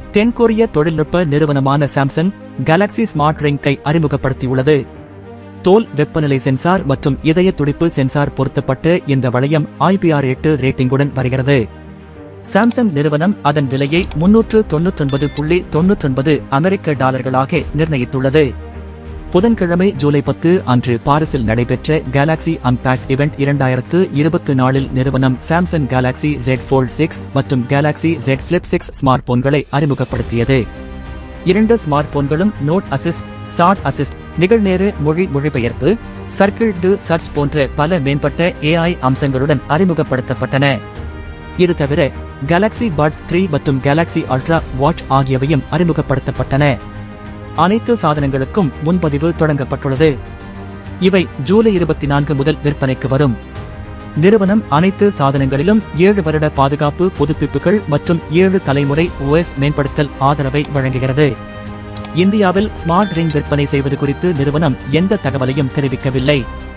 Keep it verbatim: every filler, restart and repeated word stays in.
தென்கொரிய தொழில்நுட்ப நிறுவனமான சாம்சங் கேலக்ஸி ஸ்மார்ட் ரிங்கை அறிமுகப்படுத்தியுள்ளது. தோல் வெப்பநிலை சென்சார் மற்றும் இதய துடிப்பு சென்சார் பொருத்தப்பட்டு இந்த வளையம் ஐ பி ஆர் எட்டு ரேட்டிங்குடன் வருகிறது. சாம்சங் நிறுவனம் அதன் விலையை முன்னூற்று தொன்னூற்றொன்பது புள்ளி தொன்னூற்றொன்பது அமெரிக்க டாலர்களாக நிர்ணயித்துள்ளது. புதன்கிழமை ஜூலை பத்து அன்று பாரிஸில் நடைபெற்ற கேலக்ஸி அன்பேக்ட் இவெண்ட் இரண்டாயிரத்து இருபத்தி நாலில் நிறுவனம் Samsung Galaxy Z Fold six மற்றும் Galaxy Z Flip six smart போன்களை அறிமுகப்படுத்தியது. இரண்டு ஸ்மார்ட் போன்களும் நோட் அசிஸ்ட், சாட் அசிஸ்ட், நிகழ்நேர மொழி மொழிபெயர்ப்பு, சர்க்கிள் டு சர்ச் போன்ற பல மேம்பட்ட ஏ ஐ அம்சங்களுடன் அறிமுகப்படுத்தப்பட்டன. இது தவிர கேலக்ஸி பட்ஸ் த்ரீ மற்றும் கேலக்ஸி அல்ட்ரா வாட்ச் ஆகியவையும் அறிமுகப்படுத்தப்பட்டன. அனைத்து சாதனங்களுக்கும் முன்பதிவு தொடங்கப்பட்டுள்ளது. இவை ஜூலை இருபத்தி நான்கு முதல் விற்பனைக்கு வரும். நிறுவனம் அனைத்து சாதனங்களிலும் ஏழு வருட பாதுகாப்பு புதுப்பிப்புகள் மற்றும் ஏழு தலைமுறை ஓ எஸ் மேம்படுத்தல் ஆதரவை வழங்குகிறது. இந்தியாவில் ஸ்மார்ட் ரிங் விற்பனை செய்வது குறித்து நிறுவனம் எந்த தகவலையும் தெரிவிக்கவில்லை.